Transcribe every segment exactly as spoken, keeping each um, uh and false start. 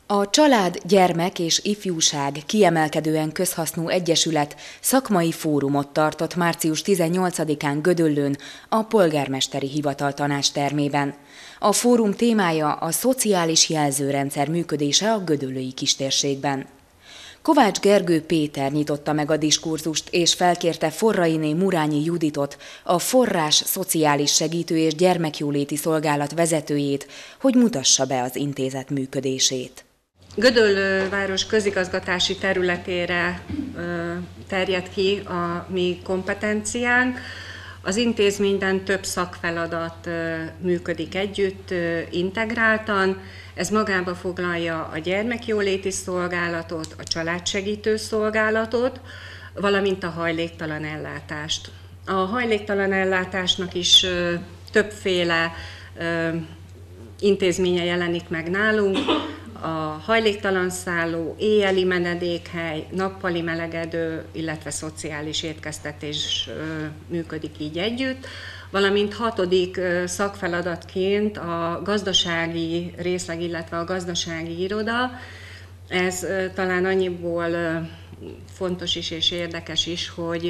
A Család, Gyermek és Ifjúság Kiemelkedően Közhasznú Egyesület szakmai fórumot tartott március tizennyolcadikán Gödöllőn a Polgármesteri Hivataltanács termében. A fórum témája a szociális jelzőrendszer működése a gödöllői kistérségben. Kovács Gergő Péter nyitotta meg a diskurzust és felkérte Forrainé Murányi Juditot, a Forrás Szociális Segítő és Gyermekjóléti Szolgálat vezetőjét, hogy mutassa be az intézet működését. Gödöllő város közigazgatási területére terjed ki a mi kompetenciánk. Az intézményben több szakfeladat működik együtt, integráltan. Ez magába foglalja a gyermekjóléti szolgálatot, a családsegítő szolgálatot, valamint a hajléktalan ellátást. A hajléktalan ellátásnak is többféle intézménye jelenik meg nálunk. A hajléktalan szálló, éjjeli menedékhely, nappali melegedő, illetve szociális étkeztetés működik így együtt, valamint hatodik szakfeladatként a gazdasági részleg, illetve a gazdasági iroda. Ez talán annyiból fontos is és érdekes is, hogy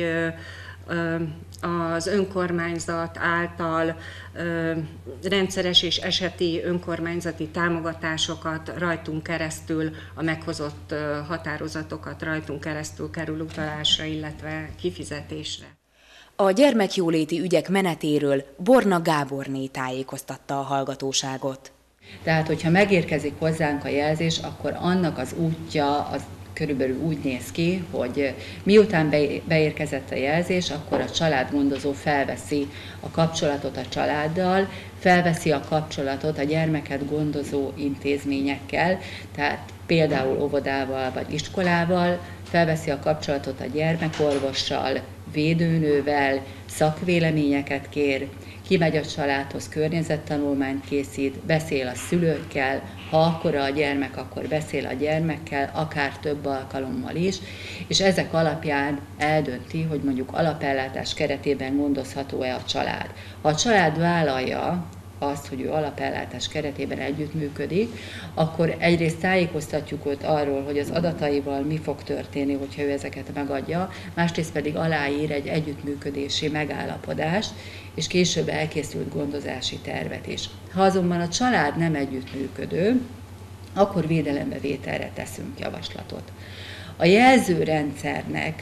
az önkormányzat által rendszeres és eseti önkormányzati támogatásokat rajtunk keresztül, a meghozott határozatokat rajtunk keresztül kerül utalásra, illetve kifizetésre. A gyermekjóléti ügyek menetéről Borna Gáborné tájékoztatta a hallgatóságot. Tehát, hogyha megérkezik hozzánk a jelzés, akkor annak az útja az körülbelül úgy néz ki, hogy miután beérkezett a jelzés, akkor a családgondozó felveszi a kapcsolatot a családdal, felveszi a kapcsolatot a gyermeket gondozó intézményekkel, tehát például óvodával vagy iskolával, felveszi a kapcsolatot a gyermekorvossal, védőnővel, szakvéleményeket kér, kimegy a családhoz, környezettanulmányt készít, beszél a szülőkkel, ha akkora a gyermek, akkor beszél a gyermekkel, akár több alkalommal is, és ezek alapján eldönti, hogy mondjuk alapellátás keretében gondozható-e a család. Ha a család vállalja azt, hogy ő alapellátás keretében együttműködik, akkor egyrészt tájékoztatjuk őt arról, hogy az adataival mi fog történni, hogyha ő ezeket megadja, másrészt pedig aláír egy együttműködési megállapodást, és később elkészült gondozási tervet is. Ha azonban a család nem együttműködő, akkor védelembevételre teszünk javaslatot. A jelzőrendszernek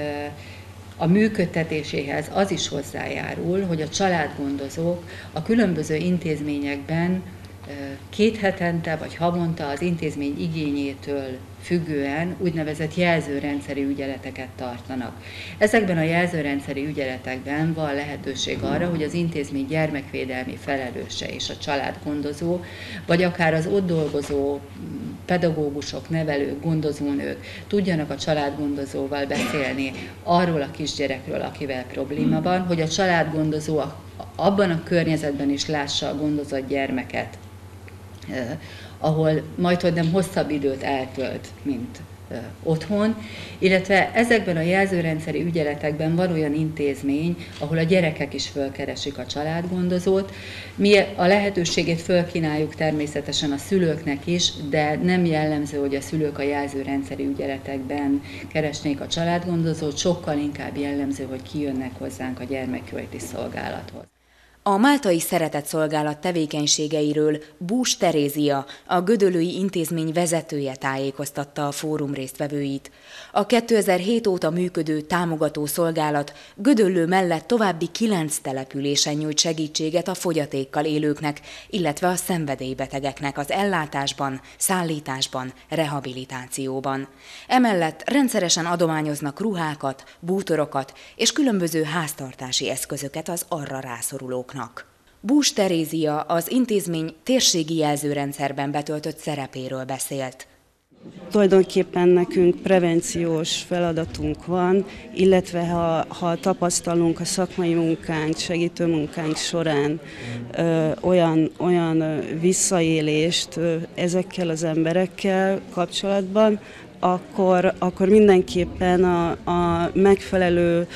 a működtetéséhez az is hozzájárul, hogy a családgondozók a különböző intézményekben két hetente vagy havonta az intézmény igényétől függően úgynevezett jelzőrendszeri ügyeleteket tartanak. Ezekben a jelzőrendszeri ügyeletekben van lehetőség arra, hogy az intézmény gyermekvédelmi felelőse és a családgondozó, vagy akár az ott dolgozó pedagógusok, nevelők, gondozónők tudjanak a családgondozóval beszélni arról a kisgyerekről, akivel probléma van, hogy a családgondozó abban a környezetben is lássa a gondozott gyermeket, ahol majdhogy nem hosszabb időt eltölt, mint otthon, illetve ezekben a jelzőrendszeri ügyeletekben van olyan intézmény, ahol a gyerekek is fölkeresik a családgondozót. Mi a lehetőségét fölkínáljuk természetesen a szülőknek is, de nem jellemző, hogy a szülők a jelzőrendszeri ügyeletekben keresnék a családgondozót, sokkal inkább jellemző, hogy kijönnek hozzánk a gyermekjóléti szolgálathoz. A Máltai Szeretetszolgálat tevékenységeiről Bús Terézia, a gödöllői intézmény vezetője tájékoztatta a fórum résztvevőit. A kétezer-hét óta működő támogató szolgálat Gödöllő mellett további kilenc településen nyújt segítséget a fogyatékkal élőknek, illetve a szenvedélybetegeknek az ellátásban, szállításban, rehabilitációban. Emellett rendszeresen adományoznak ruhákat, bútorokat és különböző háztartási eszközöket az arra rászorulóknak. Bús Terézia az intézmény térségi jelzőrendszerben betöltött szerepéről beszélt. Tulajdonképpen nekünk prevenciós feladatunk van, illetve ha, ha tapasztalunk a szakmai munkánk, segítő munkánk során ö, olyan, olyan visszaélést ö, ezekkel az emberekkel kapcsolatban, akkor, akkor mindenképpen a, a megfelelő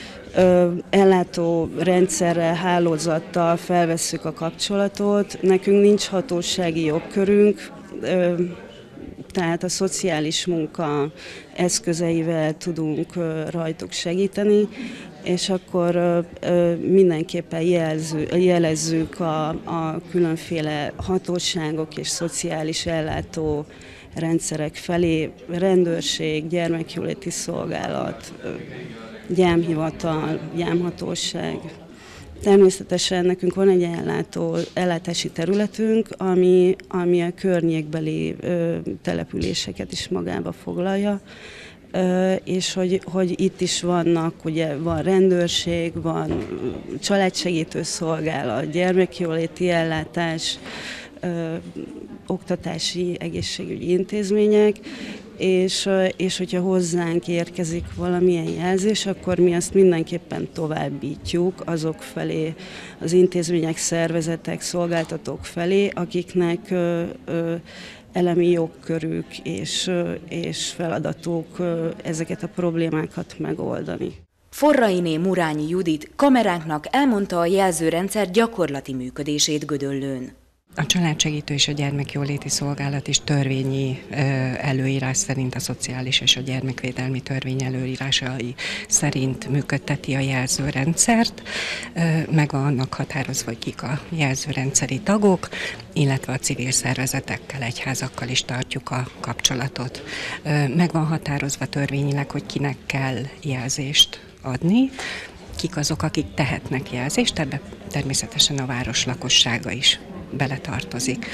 ellátó rendszerrel, hálózattal felvesszük a kapcsolatot. Nekünk nincs hatósági jogkörünk, tehát a szociális munka eszközeivel tudunk rajtuk segíteni, és akkor mindenképpen jelző, jelezzük a, a különféle hatóságok és szociális ellátó rendszerek felé, rendőrség, gyermekjóléti szolgálat, gyámhivatal, gyámhatóság. Természetesen nekünk van egy ellátó, ellátási területünk, ami, ami a környékbeli ö, településeket is magába foglalja, ö, és hogy, hogy itt is vannak, ugye van rendőrség, van családsegítő szolgálat, gyermekjóléti ellátás, ö, oktatási, egészségügyi intézmények, és, és hogyha hozzánk érkezik valamilyen jelzés, akkor mi azt mindenképpen továbbítjuk azok felé, az intézmények, szervezetek, szolgáltatók felé, akiknek ö, ö, elemi jogkörük és, ö, és feladatuk ö, ezeket a problémákat megoldani. Forrainé Murányi Judit kameránknak elmondta a jelzőrendszer gyakorlati működését Gödöllőn. A családsegítő és a gyermekjóléti szolgálat is törvényi előírás szerint, a szociális és a gyermekvédelmi törvény előírásai szerint működteti a jelzőrendszert. Meg van annak határozva, hogy kik a jelzőrendszeri tagok, illetve a civil szervezetekkel, egyházakkal is tartjuk a kapcsolatot. Meg van határozva törvényileg, hogy kinek kell jelzést adni, kik azok, akik tehetnek jelzést, ebbe természetesen a város lakossága is beletartozik.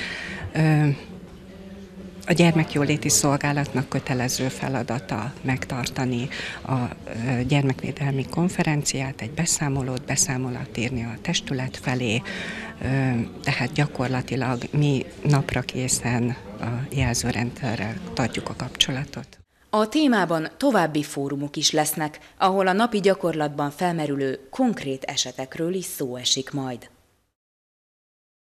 A gyermekjóléti szolgálatnak kötelező feladata megtartani a gyermekvédelmi konferenciát, egy beszámolót, beszámolat írni a testület felé, tehát gyakorlatilag mi napra készen a jelzőrendszerrel tartjuk a kapcsolatot. A témában további fórumok is lesznek, ahol a napi gyakorlatban felmerülő konkrét esetekről is szó esik majd.